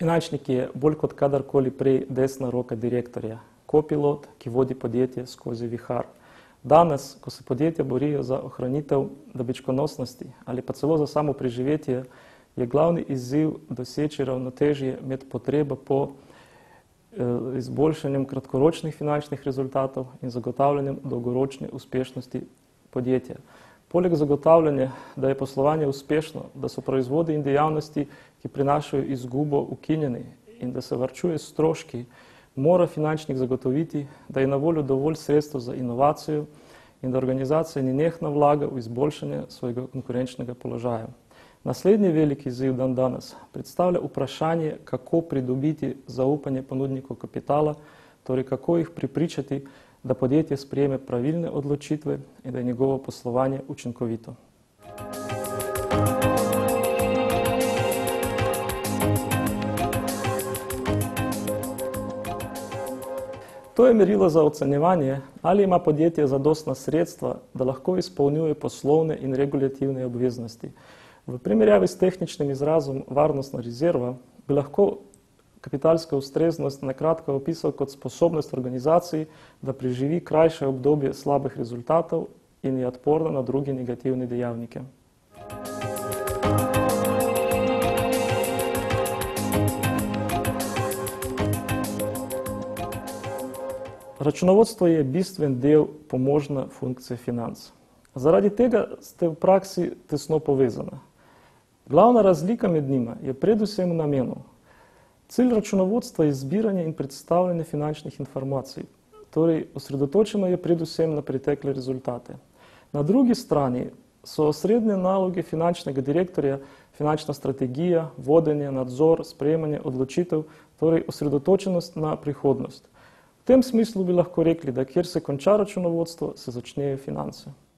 Finančnik je bolj kot kadarkoli prej desna roka direktorja, kopilot, ki vodi podjetje skozi vihar. Danes, ko se podjetja borijo za ohranitev dobičkonosnosti ali pa celo za samo preživetje, je glavni izziv doseči ravnotežje med potrebo po izboljšanjem kratkoročnih finančnih rezultatov in zagotavljanjem dolgoročne uspešnosti podjetja. Poleg zagotavljanja, da je poslovanje uspešno, da so proizvodi in dejavnosti, ki prinašajo izgubo, ukinjeni in da se varčuje stroški, mora finančnik zagotoviti, da je na voljo dovolj sredstev za inovacijo in da organizacija nenehno vlaga v izboljšanje svojega konkurenčnega položaja. Naslednji veliki izziv danes predstavlja vprašanje, kako pridobiti zaupanje ponudnikov kapitala, torej kako jih prepričati, da podjetje sprejeme pravilne odločitve in da je njegovo poslovanje učinkovito. To je merilo za ocenjevanje, ali ima podjetje zadostna sredstva, da lahko izpolnjuje poslovne in regulativne obveznosti. V primerjavi s tehničnim izrazom varnostna rezerva bi lahko kapitalska ustreznost na kratko opisal kot sposobnost organizacij, da preživi krajše obdobje slabih rezultatov in je odporna na druge negativne dejavnike. Računovodstvo je bistven del pomožne funkcije financ. Zaradi tega ste v praksi tesno povezane. Glavna razlika med njima je predvsem v namenu. Cilj računovodstva je zbiranje in predstavljanje finančnih informacij, torej osredotočeno je predvsem na pretekle rezultate. Na drugi strani so osrednje naloge finančnega direktorja, finančna strategija, vodenje, nadzor, sprejemanje odločitev, torej osredotočenost na prihodnost. V tem smislu bi lahko rekli, da kjer se konča računovodstvo, se začnejo finance.